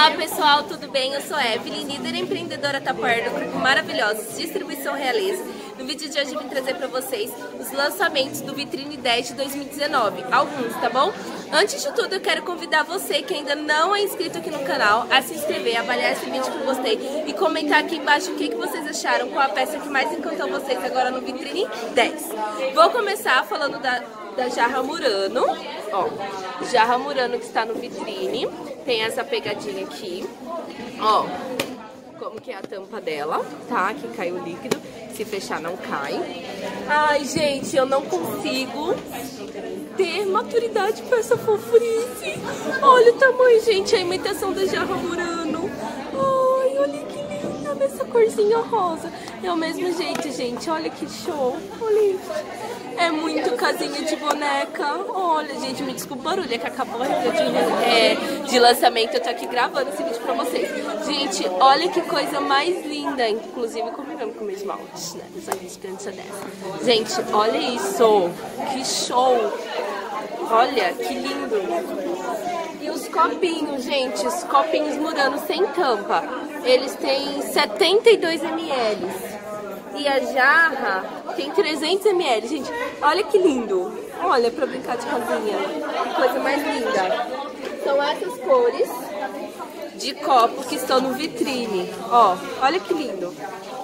Olá pessoal, tudo bem? Eu sou Evelyn, líder empreendedora Tupperware do grupo Maravilhosos Distribuição Realeza. No vídeo de hoje eu vim trazer para vocês os lançamentos do Vitrine 10 de 2019, alguns, tá bom? Antes de tudo eu quero convidar você que ainda não é inscrito aqui no canal a se inscrever, avaliar esse vídeo com gostei e comentar aqui embaixo o que vocês acharam, qual a peça que mais encantou vocês agora no Vitrine 10. Vou começar falando da jarra Murano, ó, jarra Murano que está no Vitrine. Tem essa pegadinha aqui, ó, como que é a tampa dela, tá? Aqui caiu o líquido, se fechar não cai. Ai, gente, eu não consigo ter maturidade pra essa fofurice. Olha o tamanho, gente, a imitação da jarra Murano. Ai, olha que linda, nessa corzinha rosa. É o mesmo jeito, gente, olha que show, olha isso. É muito casinha de boneca. Olha, gente, me desculpa o barulho, é que acabou a review de lançamento. Eu tô aqui gravando esse vídeo pra vocês. Gente, olha que coisa mais linda. Inclusive combinando com o meu esmalte, né? Essa distância dessa. Gente, olha isso. Que show. Olha, que lindo. E os copinhos, gente. Os copinhos Murano sem tampa. Eles têm 72 ml. E a jarra tem 300 ml, gente. Olha que lindo. Olha, pra brincar de casinha. Que coisa mais linda. São essas cores de copo que estão no Vitrine. Ó, olha que lindo.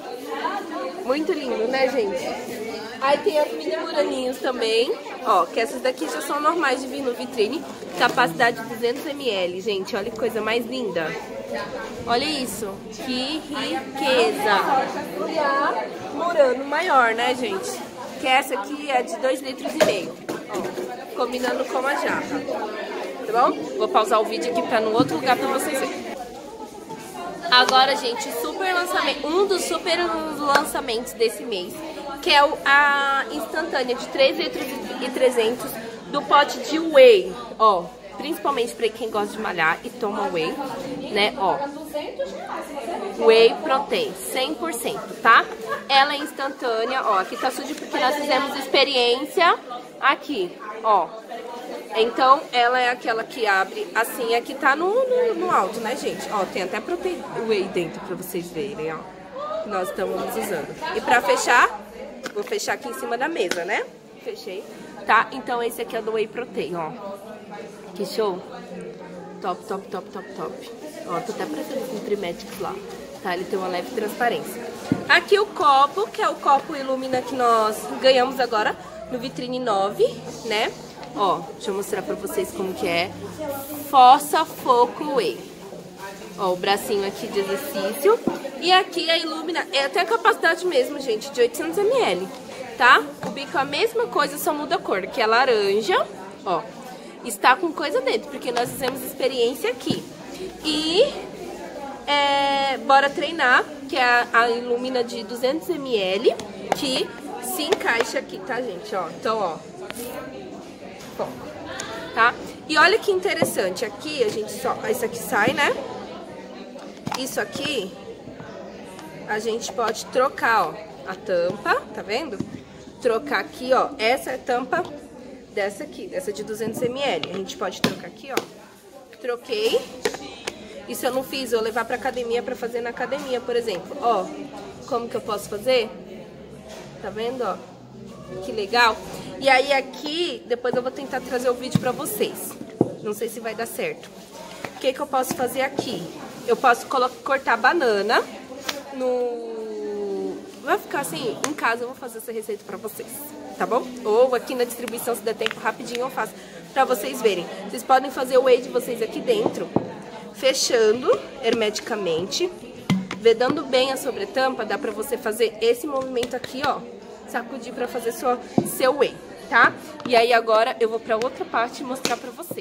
Muito lindo, né, gente? Aí tem as mini Muraninhos também. Ó, que essas daqui já são normais de vir no Vitrine. Capacidade de 200 ml, gente. Olha que coisa mais linda. Olha isso. Que riqueza. E a Murano maior, né, gente? Que essa aqui é de 2,5 litros. Ó, combinando com a jarra. Tá bom? Vou pausar o vídeo aqui pra no outro lugar pra vocês verem. Agora, gente, super lançamento, um dos super lançamentos desse mês, que é a instantânea de 3,3 litros do pote de whey, ó, principalmente para quem gosta de malhar e toma whey, né, ó, whey protein, 100%, tá? Ela é instantânea, ó, aqui tá sujo porque nós fizemos experiência aqui, ó. Então, ela é aquela que abre assim, aqui tá no alto, né, gente? Ó, tem até protein whey dentro pra vocês verem, ó. Que nós estamos usando. E pra fechar, vou fechar aqui em cima da mesa, né? Fechei, tá? Então, esse aqui é do whey protein, ó. Que show! Top, top, top, top, top. Ó, tô até parecendo com Trimetics lá, tá? Ele tem uma leve transparência. Aqui o copo, que é o copo Illumina que nós ganhamos agora no Vitrine 9, né? Ó, deixa eu mostrar pra vocês como que é. Força Foco Whey. Ó, o bracinho aqui de exercício. E aqui a Illumina, é até a capacidade mesmo, gente, de 800 ml, tá? O bico é a mesma coisa, só muda a cor, que é laranja, ó. Está com coisa dentro, porque nós fizemos experiência aqui. E Bora Treinar, que é a Illumina de 200 ml, que se encaixa aqui, tá, gente? Ó, então, ó. Tá? E olha que interessante, aqui a gente só, isso aqui sai, né? Isso aqui a gente pode trocar, ó, a tampa, tá vendo? Trocar aqui, ó, essa é a tampa dessa aqui, dessa de 200 ml. A gente pode trocar aqui, ó. Troquei. Isso eu não fiz, eu vou levar pra academia pra fazer na academia, por exemplo. Ó, como que eu posso fazer? Tá vendo, ó? Que legal. E aí aqui, depois eu vou tentar trazer o vídeo pra vocês. Não sei se vai dar certo. O que eu posso fazer aqui? Eu posso cortar banana no... Vai ficar assim, em casa eu vou fazer essa receita pra vocês, tá bom? Ou aqui na distribuição, se der tempo, rapidinho eu faço pra vocês verem. Vocês podem fazer o whey de vocês aqui dentro, fechando hermeticamente, vedando bem a sobretampa, dá pra você fazer esse movimento aqui, ó. Sacudir pra fazer seu whey, tá? E aí agora eu vou pra outra parte e mostrar pra vocês.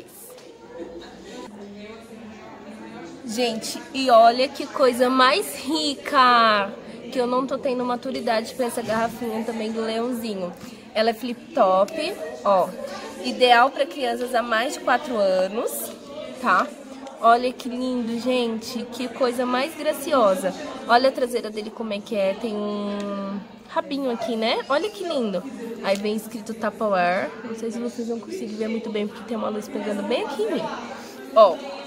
Gente, e olha que coisa mais rica! Que eu não tô tendo maturidade pra essa garrafinha também do leãozinho. Ela é flip top, ó. Ideal pra crianças a mais de 4 anos, tá? Olha que lindo, gente. Que coisa mais graciosa. Olha a traseira dele como é que é. Tem um rabinho aqui, né? Olha que lindo. Aí vem escrito Tupperware. Não sei se vocês vão conseguir ver muito bem, porque tem uma luz pegando bem aqui em mim. Ó,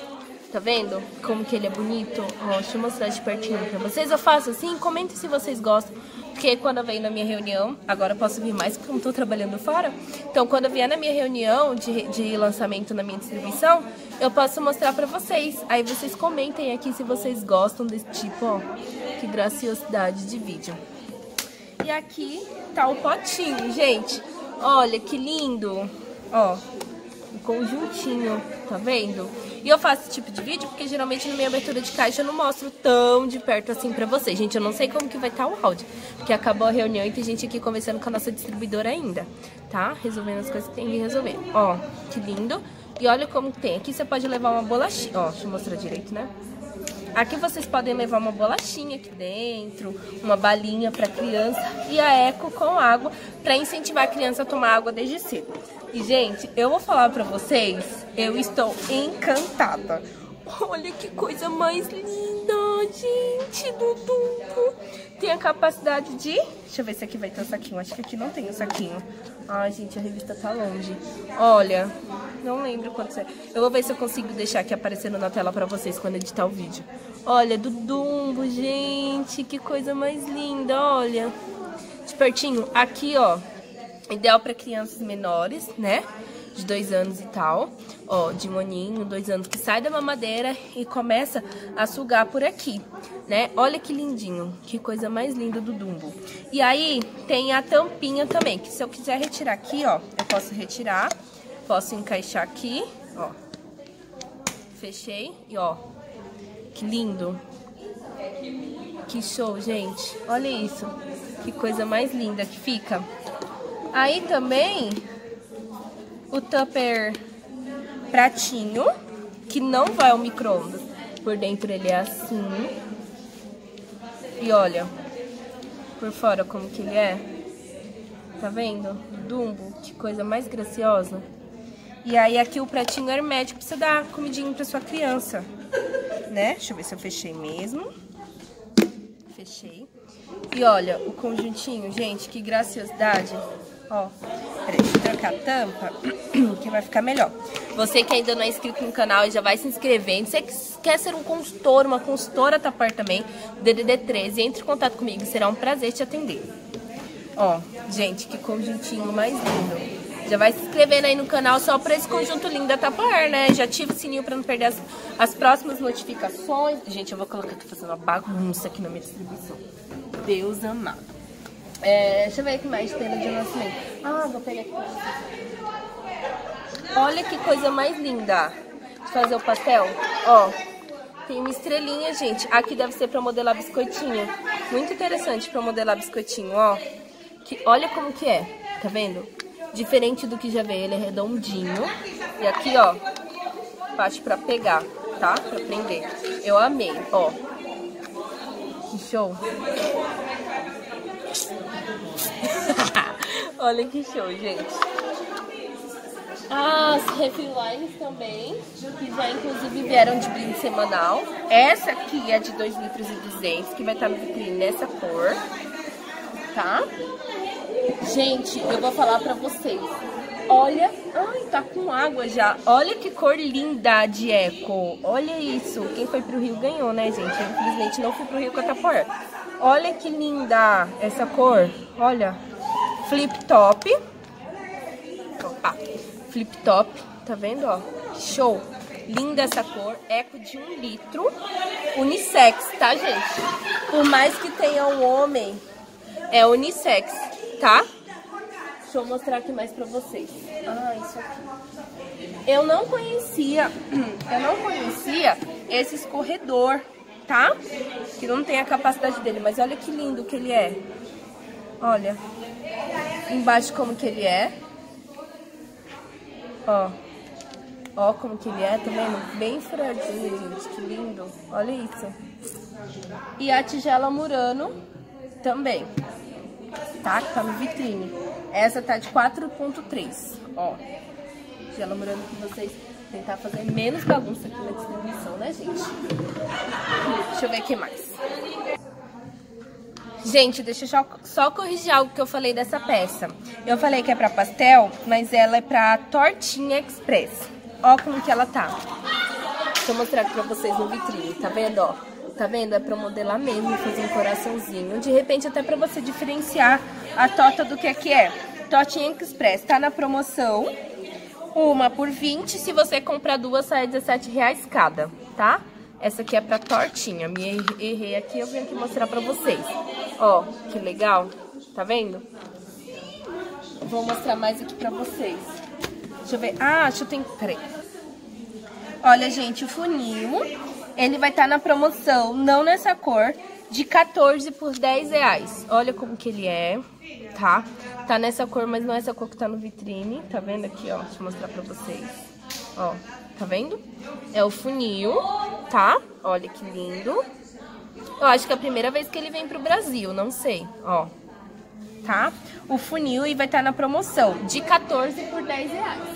Tá vendo como que ele é bonito? Ó, deixa eu mostrar de pertinho pra vocês. Eu faço assim, comentem se vocês gostam. Porque quando eu venho na minha reunião, agora eu posso vir mais porque eu não tô trabalhando fora. Então, quando eu vier na minha reunião de lançamento na minha distribuição, eu posso mostrar pra vocês. Aí vocês comentem aqui se vocês gostam desse tipo, ó. Que graciosidade de vídeo. E aqui tá o potinho, gente. Olha que lindo. Ó, um conjuntinho, tá vendo? E eu faço esse tipo de vídeo porque geralmente na minha abertura de caixa eu não mostro tão de perto assim pra vocês. Gente, eu não sei como que vai estar o áudio, porque acabou a reunião e tem gente aqui conversando com a nossa distribuidora ainda, tá? Resolvendo as coisas que tem que resolver. Ó, que lindo. E olha como tem. Aqui você pode levar uma bolachinha. Ó, deixa eu mostrar direito, né? Aqui vocês podem levar uma bolachinha aqui dentro, uma balinha pra criança e a Eco com água pra incentivar a criança a tomar água desde cedo. E, gente, eu vou falar pra vocês, eu estou encantada. Olha que coisa mais linda, gente, do Dumbo. Tem a capacidade de... Deixa eu ver se aqui vai ter o saquinho. Acho que aqui não tem o saquinho. Ai, gente, a revista tá longe. Olha, não lembro quanto é. Eu vou ver se eu consigo deixar aqui aparecendo na tela pra vocês quando editar o vídeo. Olha, do Dumbo, gente, que coisa mais linda, olha. De pertinho, aqui, ó. Ideal para crianças menores, né? De 2 anos e tal. Ó, de 1 aninho, 2 anos, que sai da mamadeira e começa a sugar por aqui, né? Olha que lindinho. Que coisa mais linda do Dumbo. E aí, tem a tampinha também, que se eu quiser retirar aqui, ó, eu posso retirar. Posso encaixar aqui, ó. Fechei e, ó, que lindo. Que show, gente. Olha isso. Que coisa mais linda que fica. Aí também o tupper pratinho, que não vai ao micro-ondas. Por dentro ele é assim. E olha, por fora como que ele é. Tá vendo? Dumbo, que coisa mais graciosa. E aí aqui o pratinho hermético pra você dar comidinha pra sua criança, né? Deixa eu ver se eu fechei mesmo. Fechei. E olha, o conjuntinho, gente, que graciosidade. Ó, peraí, deixa eu trocar a tampa, que vai ficar melhor. Você que ainda não é inscrito no canal e já vai se inscrevendo. Você que quer ser um consultor, uma consultora Tapar também, DDD 13, entre em contato comigo, será um prazer te atender. Ó, gente, que conjuntinho mais lindo. Já vai se inscrevendo aí no canal só pra esse conjunto lindo da Tapar, né? Já ativa o sininho pra não perder as próximas notificações. Gente, eu vou colocar aqui, fazendo uma bagunça aqui na minha distribuição. Deus amado. Deixa eu ver o que mais tem no dia do nascimento. Ah, vou pegar aqui. Olha que coisa mais linda. Deixa eu fazer o pastel. Ó, tem uma estrelinha, gente. Aqui deve ser pra modelar biscoitinho. Muito interessante pra modelar biscoitinho, ó. Olha como que é, tá vendo? Diferente do que já veio, ele é redondinho. E aqui, ó, parte pra pegar, tá? Pra prender. Eu amei, ó. Que show. Olha que show, gente. As refill lines também, que já inclusive vieram de brinde semanal. Essa aqui é de 2,2 litros, que vai estar no vitrine nessa cor, tá? Gente, eu vou falar pra vocês. Olha, ai, tá com água já. Olha que cor linda de Eco. Olha isso. Quem foi pro Rio ganhou, né, gente? Eu, infelizmente, não fui pro Rio com a Tapar. Olha que linda essa cor. Olha. Flip top. Opa. Flip top. Tá vendo, ó? Show. Linda essa cor. Eco de 1 litro. Unissex, tá, gente? Por mais que tenha um homem, é unissex, tá? Deixa eu mostrar aqui mais pra vocês. Ah, isso aqui. Eu não conhecia esse escorredor, tá? Que não tem a capacidade dele, mas olha que lindo que ele é. Olha. Embaixo como que ele é. Ó. Ó como que ele é, tá vendo? Bem furadinho, gente. Que lindo. Olha isso. E a tigela Murano também. Tá? Tá no vitrine. Essa tá de 4,3. Ó. Tigela Murano que vocês tentar fazer menos bagunça aqui na distribuição, né, gente? Deixa eu ver o que mais. Gente, deixa eu só corrigir algo que eu falei dessa peça. Eu falei que é pra pastel, mas ela é pra tortinha express. Ó como que ela tá. Deixa eu mostrar aqui pra vocês no vitrine, tá vendo, ó? Tá vendo? É pra modelar mesmo, fazer um coraçãozinho. De repente até pra você diferenciar a tota do que é. Totinha Express, tá na promoção. Uma por 20, se você comprar duas, sai R$17 cada, tá? Essa aqui é pra tortinha, me errei aqui, eu vim aqui mostrar pra vocês. Ó, que legal, tá vendo? Vou mostrar mais aqui pra vocês. Deixa eu ver, deixa eu ter... Peraí. Olha, gente, o funil, ele vai estar na promoção, não nessa cor, de 14 por R$10. Olha como que ele é, tá? Tá nessa cor, mas não é essa cor que tá no vitrine. Tá vendo aqui, ó? Deixa eu mostrar pra vocês. Ó, tá vendo? É o funil, tá? Olha que lindo. Eu acho que é a primeira vez que ele vem pro Brasil, não sei, ó. Tá? O funil e vai estar na promoção de 14 por R$10.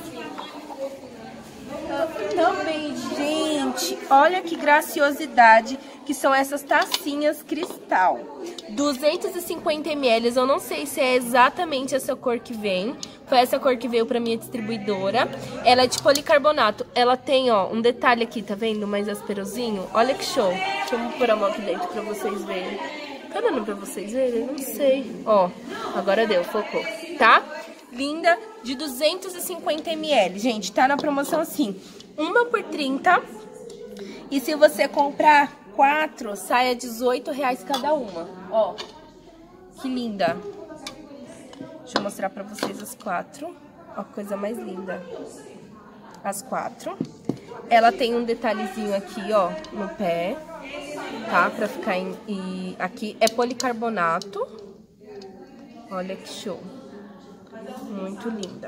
Também, gente, olha que graciosidade que são essas tacinhas cristal. 250 ml, eu não sei se é exatamente essa cor que vem. Foi essa cor que veio pra minha distribuidora. Ela é de policarbonato. Ela tem, ó, um detalhe aqui, tá vendo? Mais asperosinho. Olha que show. Deixa eu pôr a mão aqui dentro pra vocês verem. Tá dando pra vocês verem? Não sei. Ó, agora deu, focou. Tá? Linda, de 250 ml. Gente, tá na promoção assim, uma por 30. E se você comprar 4, sai a R$18 cada uma. Ó, que linda. Deixa eu mostrar pra vocês as 4. Ó, coisa mais linda. As 4. Ela tem um detalhezinho aqui, ó, no pé. Tá? Pra ficar e aqui é policarbonato. Olha que show. Muito linda.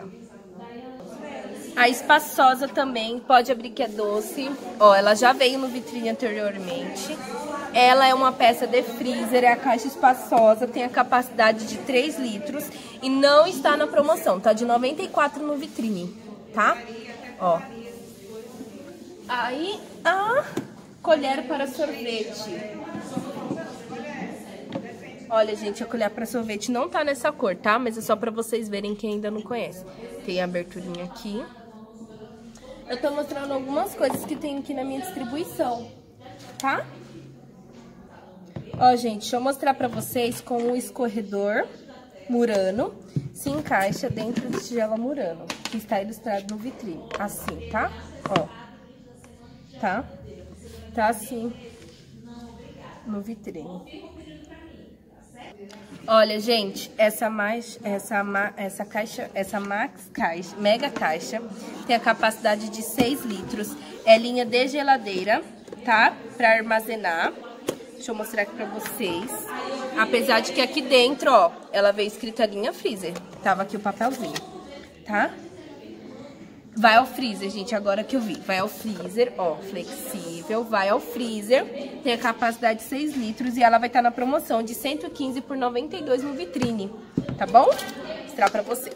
A espaçosa também, pode abrir que é doce. Ó, ela já veio no vitrine anteriormente. Ela é uma peça de freezer, é a caixa espaçosa, tem a capacidade de 3 litros e não está na promoção, tá de 94 no vitrine, tá? Ó. Aí, a colher para sorvete. Olha, gente, a colher para sorvete não tá nessa cor, tá? Mas é só pra vocês verem quem ainda não conhece. Tem a aberturinha aqui. Eu tô mostrando algumas coisas que tem aqui na minha distribuição, tá? Ó, gente, deixa eu mostrar pra vocês como o escorredor Murano se encaixa dentro de tigela Murano, que está ilustrado no vitrine. Assim, tá? Ó. Tá? Tá assim no vitrine. Olha, gente, essa mega caixa tem a capacidade de 6 litros. É linha de geladeira, tá? Pra armazenar. Deixa eu mostrar aqui pra vocês. Apesar de que aqui dentro, ó, ela veio escrita linha freezer. Tava aqui o papelzinho, tá? Vai ao freezer, gente, agora que eu vi. Vai ao freezer, ó, flexível, vai ao freezer. Tem a capacidade de 6 litros e ela vai estar na promoção de 115 por 92 no vitrine, tá bom? Vou mostrar pra vocês.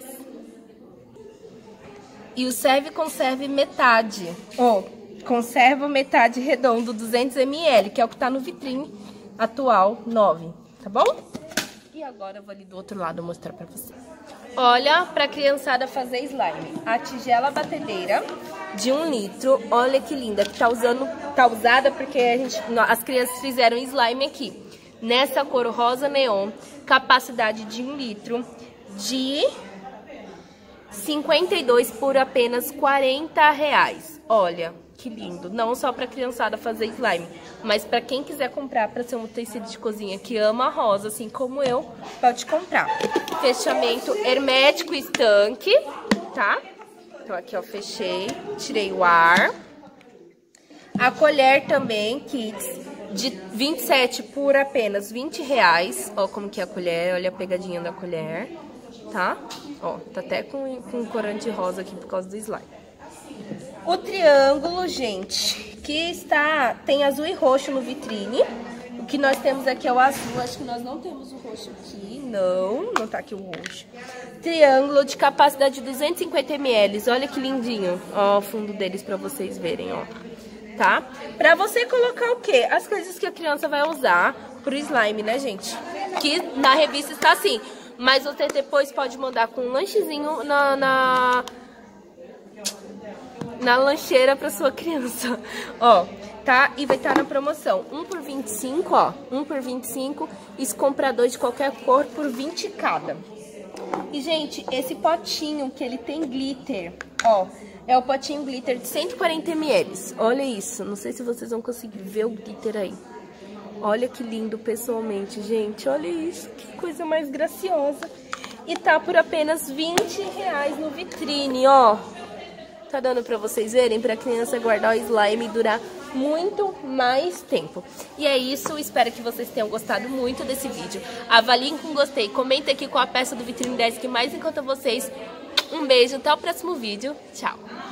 E o serve-conserve metade, ó, conserva metade redondo, 200 ml, que é o que tá no vitrine atual, 9, tá bom? E agora eu vou ali do outro lado mostrar pra vocês. Olha, pra criançada fazer slime, a tigela batedeira de 1 litro, olha que linda, que tá usada porque as crianças fizeram slime aqui, nessa cor rosa neon, capacidade de 1 litro, de 52 por apenas R$40. Olha, que lindo, não só pra criançada fazer slime, mas pra quem quiser comprar pra ser um tecido de cozinha que ama rosa, assim como eu, pode comprar. Fechamento hermético estanque, tá? Então aqui, ó, fechei, tirei o ar. A colher também, Kids, de 27 por apenas R$20. Ó como que é a colher, olha a pegadinha da colher, tá? Ó, tá até com corante rosa aqui por causa do slime. O triângulo, gente, que tem azul e roxo no vitrine. O que nós temos aqui é o azul, acho que nós não temos o roxo aqui, não tá aqui o roxo. Triângulo de capacidade de 250 ml, olha que lindinho, ó o fundo deles pra vocês verem, ó. Tá? Pra você colocar o quê? As coisas que a criança vai usar pro slime, né, gente? Que na revista está assim, mas você depois pode mandar com um lanchezinho na lancheira pra sua criança. Ó, tá? E vai estar na promoção. 1 por 25, ó. 1 por 25. E se comprar 2 de qualquer cor por 20 cada. E, gente, esse potinho que ele tem glitter, ó. É o potinho glitter de 140 ml. Olha isso. Não sei se vocês vão conseguir ver o glitter aí. Olha que lindo pessoalmente, gente. Olha isso. Que coisa mais graciosa. E tá por apenas R$20 no Vitrine, ó. Tá dando pra vocês verem? Pra criança guardar o slime e durar muito mais tempo. E é isso, espero que vocês tenham gostado muito desse vídeo. Avaliem com gostei, comenta aqui qual a peça do Vitrine 10 que mais encanta vocês. Um beijo, até o próximo vídeo. Tchau!